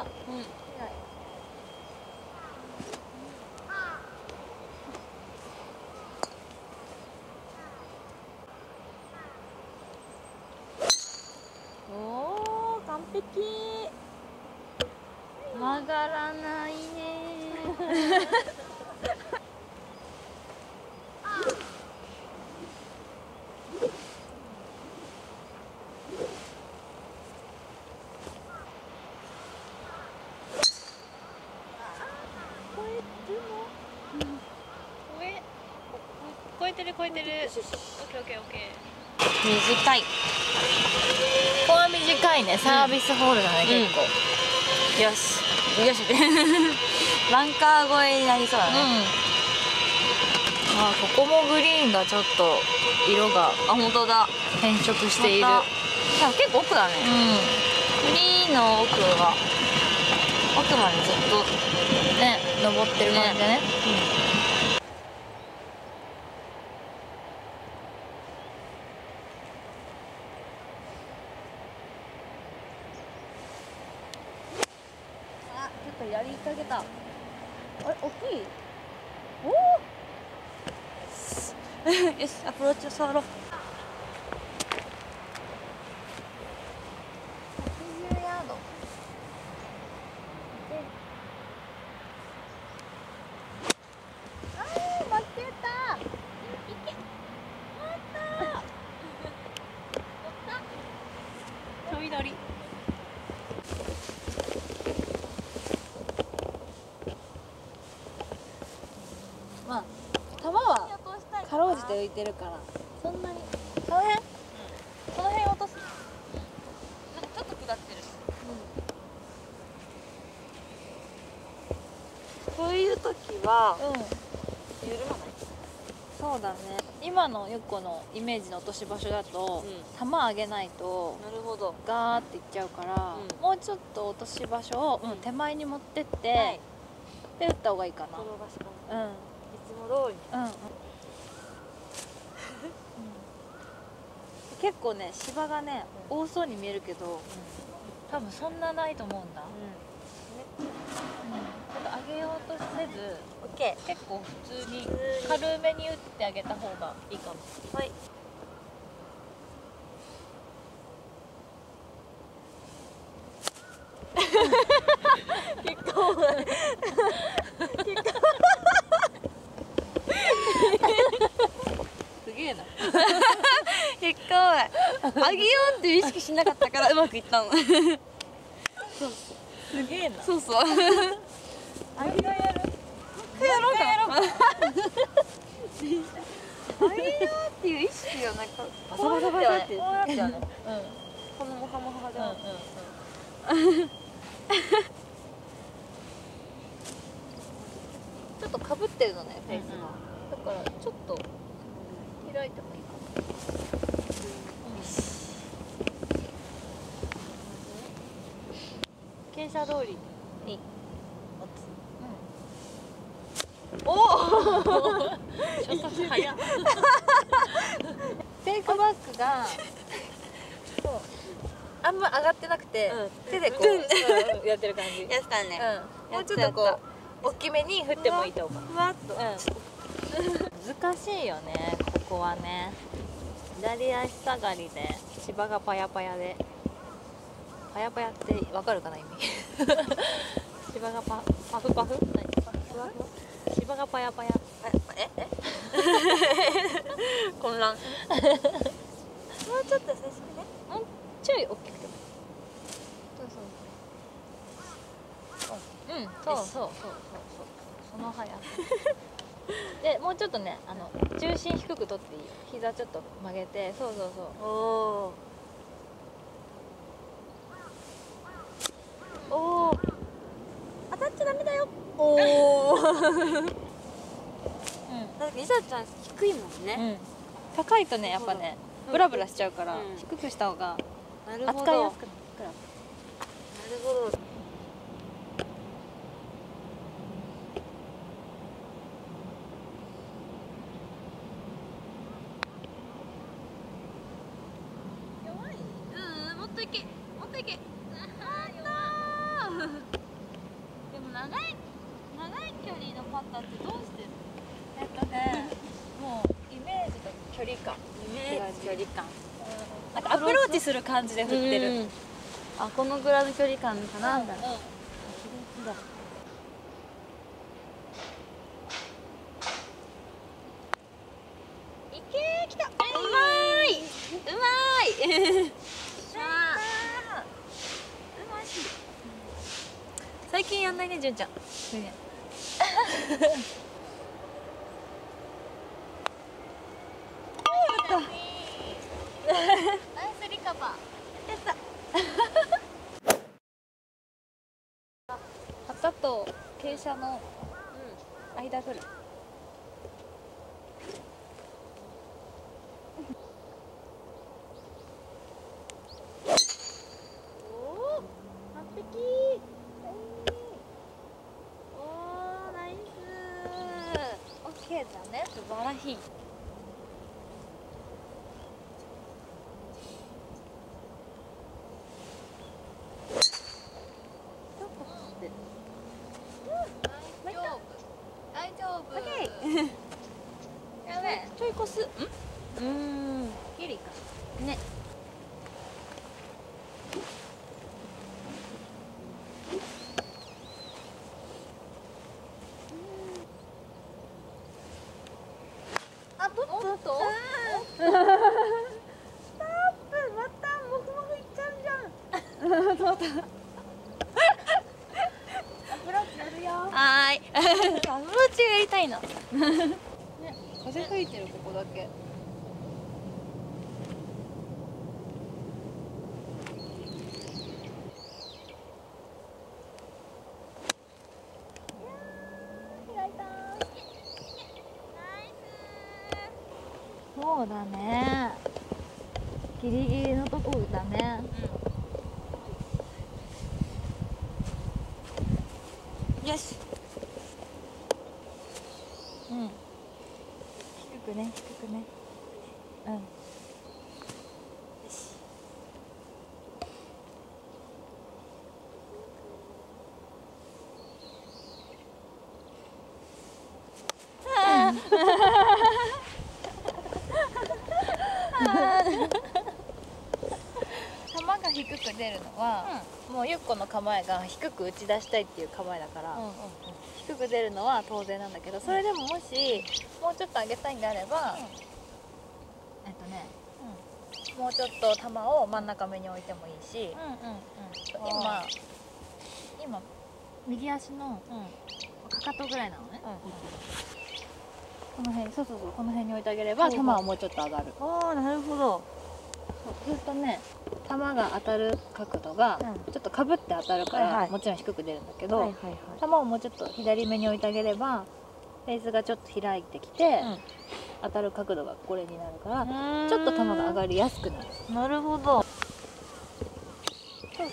。うん。おお、完璧。曲がらないね。超えてる超えてる。オッケーオッケーオッケー。短い。ここは短いね。サービスホールだね、結構。よしよし。バンカー越えになりそうだね。あ、ここもグリーンがちょっと色が、あ、本当だ、変色している。結構奥だね。グリーンの奥は奥までずっとね、登ってる感じだね。あ、ちょっとやりかけた。あれ、大きい。おお。よし、アプローチを触ろう。110ヤード。あー、負けた。いけ。やったー。ちょい乗り。まあ、球はかろうじて浮いてるから、そんなに。この辺、この辺落とす。なんかちょっと下ってる。こういう時は、緩まない。そうだね。今のゆっこのイメージの落とし場所だと、球上げないと、なるほど、ガーっていっちゃうから、もうちょっと落とし場所を、手前に持ってって、で打った方がいいかな。転がし込む。いつも通り。結構ね、芝がね、多そうに見えるけど、多分そんなないと思うんだ。ちょっと上げようとせず、結構普通に軽めに打ってあげた方がいいかも。はい。結構すげえな。結構上げようっていう意識しなかったからうまくいったの。そうそう。すげえな。そうそう。上げようやる？やろうか。上げようっていう意識がなんかバサバサバサって。こうやってよね。このモハモハで。ちょっとかぶってるのね、フェイスが。だからちょっと開いてもいいかな。傾斜通りに。おお。初速早っ。テイクバックがあんま上がってなくて、手でこうやってる感じ。やったね。もうちょっとこう大きめに振ってもいいと思う。ふわっと。難しいよね、ここはね。左足下がりで芝がパヤパヤで。パヤパヤってわかるかな、意味。芝がパフパフ？芝がパヤパヤ。え？混乱。もうちょっと優しくね。ちょい大きくても。そう。その速さ。で、もうちょっとね、重心低く取っていいよ。膝ちょっと曲げて、そう。おお。当たっちゃダメだよ。おお。だってリサちゃん低いもんね。高いとね、やっぱね、ブラブラしちゃうから、低くした方が扱いやすくなる。なるほど。弱い？もっといけ。あー、弱い。 距離のパッタってどうしてるの？もうイメージと距離感、なんかアプローチする感じで振ってる。 あ、このぐらいの距離感かな。 いけー、きた。うまい。最近やんないね、純ちゃん。ナイスリカバー。やった。旗と傾斜の間ぐらい。おお、完璧。おお、ナイス。オッケーだね、素晴らしい。やべえ、ちょいこす。ギリかね。あ、どっとストップ、またモフモフいっちゃうじゃん。そうだ。アプローチやるよ。はーい。アプローチがやりたいの。風吹いてる、ここだけ。開いた。そうだね。ギリギリのとこだね。よし。低くね。よし。球が低く出るのは、もうゆっこの構えが低く打ち出したいっていう構えだから、低く出るのは当然なんだけど、それでももしもうちょっと上げたいんであれば、もうちょっと球を真ん中目に置いてもいいし、今右足のかかとぐらいなのね。この辺、そう、この辺に置いてあげれば球はもうちょっと上がる。 ああ、なるほど。 そうするとね、球が当たる角度がちょっとかぶって当たるから、もちろん低く出るんだけど、球をもうちょっと左目に置いてあげればフェースがちょっと開いてきて、当たる角度がこれになるから、ちょっと球が上がりやすくなる。 なるほど。 そう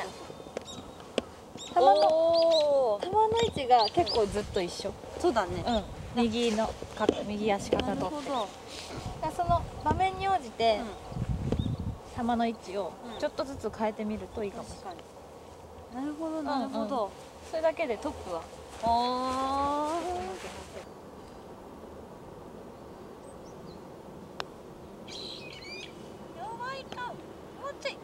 球の位置が結構ずっと一緒。 そうだね。 右足かかとって。その場面に応じて、球の位置をちょっとずつ変えてみるといいかもしれない。 なるほど、なるほど。 それだけでトップは。やばいか。もうちょい。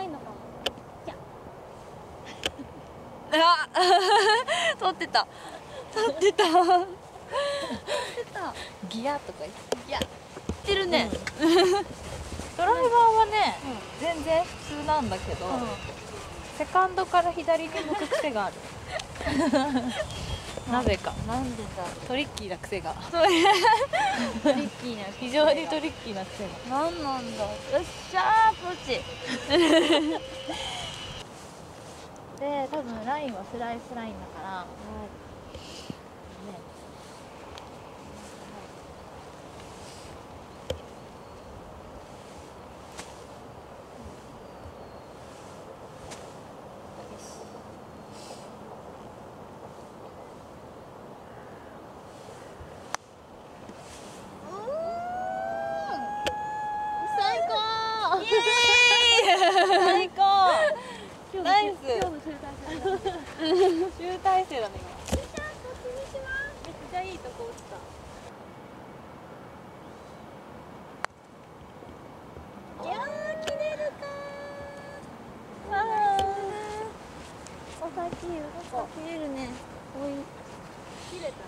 のかも。 あ撮ってた撮ってたギアとか言っててるね。 ドライバーはね、全然普通なんだけど、セカンドから左に向く癖があるなぜか。 なんでだ。 トリッキーな癖がトリッキーな。 非常にトリッキーな癖が。 なんなんだ。よっしゃー、ポチ。 で、多分ラインはスライスラインだから、最高。ナイス。今日の集大成だね今。めっちゃいいとこ落ちた。いやー切れるかー。わー。 お先切れるね。おい。 切れた。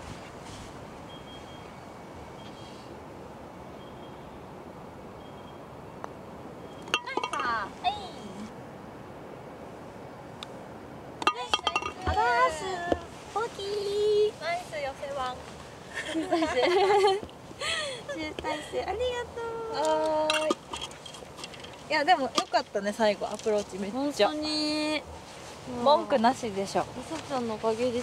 大きい。 ナイス寄せワン。 集大成。集大成、ありがとう。 いやでも良かったね、最後アプローチめっちゃ。 本当に文句なしでしょ。 りさちゃんのおかげです。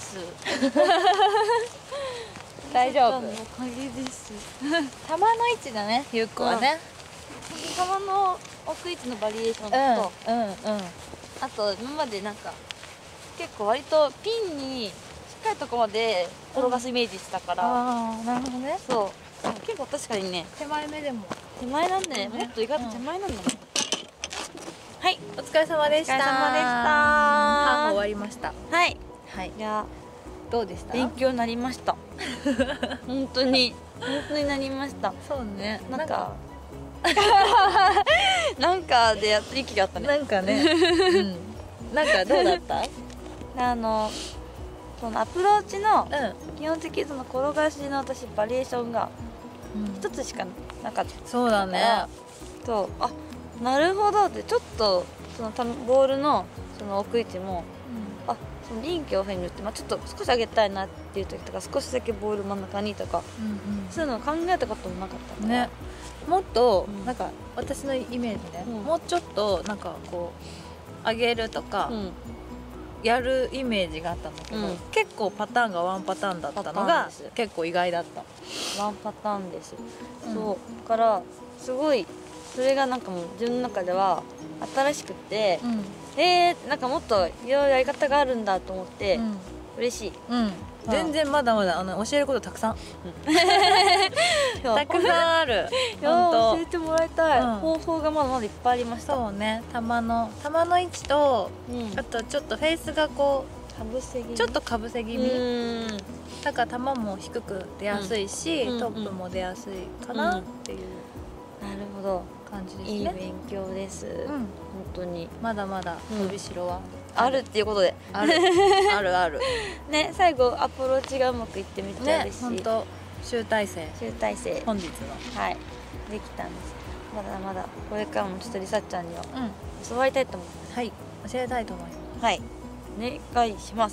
大丈夫。 りさちゃんのおかげです。 球の位置だね、ゆっこはね。 球の置く位置のバリエーションと、あと今までなんか結構割とピンにしっかりとこまで転がすイメージしてたから、 ああ、なるほどね。 そう結構確かにね、 手前目でも手前なんだね。もっと意外と手前なんだね。 はい、お疲れ様でした。 お疲れ様でした。 半終わりました。 はいはい。 いやどうでした？ 勉強になりました。本当になりました。 そうね。 なんかなんかでやっと息があったね。 なんかね。なんかどうだった？ そのアプローチの基本的にその転がしの私バリエーションが一つしかなかった。 そうだね。 そう、あ、なるほどって、ちょっとそのボールのその置く位置も、あ、その臨機応変によって、ちょっと少し上げたいなっていう時とか、少しだけボール真ん中にとか、そういうのを考えたこともなかったからね。もっとなんか私のイメージね、もうちょっとなんかこう上げるとかやるイメージがあったんだけど、結構パターンがワンパターンだったのが結構意外だった。 ワンパターンです。そうからすごいそれがなんかもう自分の中では新しくて、なんかもっといろいろやり方があるんだと思って嬉しい。 全然まだまだ教えることたくさんたくさんある。 教えてもらいたい方法がまだまだいっぱいありました。 そうね、球の位置と、あとちょっとフェースがこうちょっとかぶせ気味だから球も低く出やすいし、トップも出やすいかなっていう。 なるほど、 感じですね。 いい勉強です。本当にまだまだ伸びしろはあるっていうことで、 あるあるね。最後アプローチがうまくいってめっちゃ嬉しい。 本当集大成本日のはいできたんです。まだまだこれからもちょっとりさちゃんには教わりたいと思います。 はい、教えたいと思います。 はい、お願いします。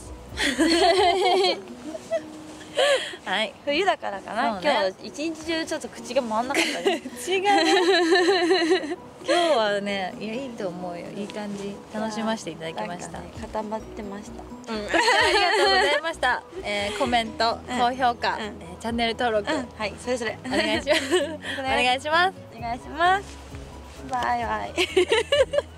はい、 冬だからかな。今日一日中ちょっと口が回んなかったね。 口がね今日はね、いや、いいと思うよ。いい感じ楽しませていただきました。 固まってました。 ありがとうございました。コメント、高評価、チャンネル登録、 はい、それぞれお願いします。お願いします。 お願いします。バイバイ。